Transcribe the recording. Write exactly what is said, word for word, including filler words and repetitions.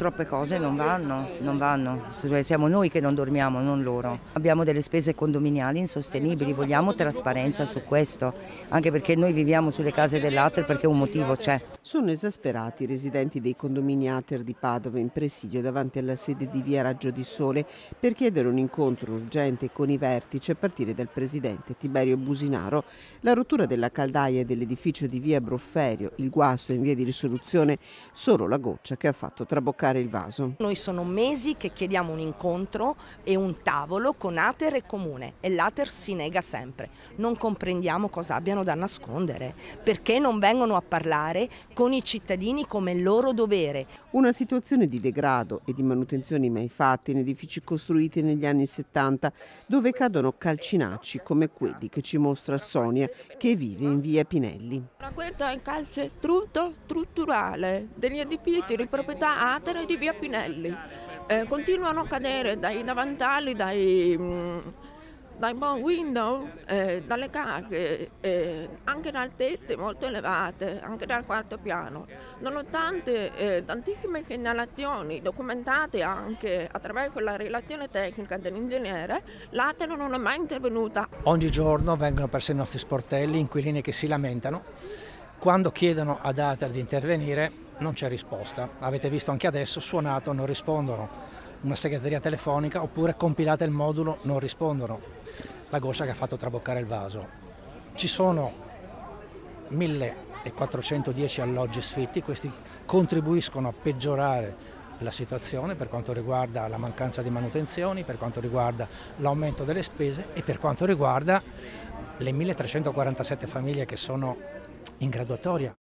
troppe cose non vanno, non vanno, siamo noi che non dormiamo, non loro. Abbiamo delle spese condominiali insostenibili, vogliamo trasparenza su questo, anche perché noi viviamo sulle case dell'altro perché un motivo c'è. Sono esasperati i residenti dei condomini Ater di Padova in presidio davanti alla sede di via Raggio di Sole per chiedere un incontro urgente con i vertici a partire dal presidente Tiberio Businaro. La rottura della caldaia dell'edificio di via Brofferio, il guasto in via di risoluzione, solo la goccia che ha fatto traboccare il vaso. Noi sono mesi che chiediamo un incontro e un tavolo con Ater e Comune e l'Ater si nega sempre. Non comprendiamo cosa abbiano da nascondere, perché non vengono a parlare con i cittadini come loro dovere. Una situazione di degrado e di manutenzioni mai fatte in edifici costruiti negli anni settanta, dove cadono calcinacci come quelli che ci mostra Sonia, che vive in via Pinelli. Questo è il calcestruzzo strutturale degli edifici di proprietà Ater e di via Pinelli. Eh, continuano a cadere dai davanzali, dai, mh, dai window, eh, dalle case, eh, anche da altezze molto elevate, anche dal quarto piano. Nonostante eh, tantissime segnalazioni documentate anche attraverso la relazione tecnica dell'ingegnere, l'Ater non è mai intervenuta. Ogni giorno vengono persi i nostri sportelli, inquilini che si lamentano. Quando chiedono ad Ater di intervenire non c'è risposta. Avete visto anche adesso, suonato, non rispondono. Una segreteria telefonica oppure compilate il modulo, non rispondono. La goccia che ha fatto traboccare il vaso. Ci sono millequattrocentodieci alloggi sfitti, questi contribuiscono a peggiorare la situazione per quanto riguarda la mancanza di manutenzioni, per quanto riguarda l'aumento delle spese e per quanto riguarda le milletrecentoquarantasette famiglie che sono in graduatoria.